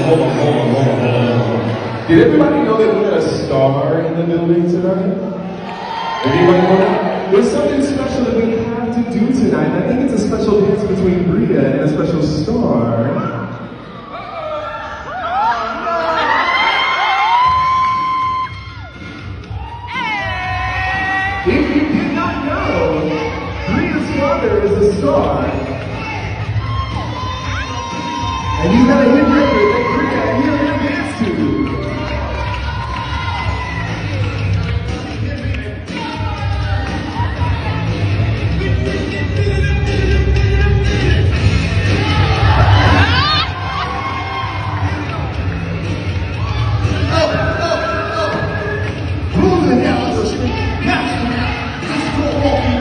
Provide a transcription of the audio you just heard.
Did everybody know that we had a star in the building tonight? Everybody know that? There's something special that we have to do tonight, and I think it's a special dance between Bria and a special star. If you did not know, Bria's father is a star. And he's got a hit record.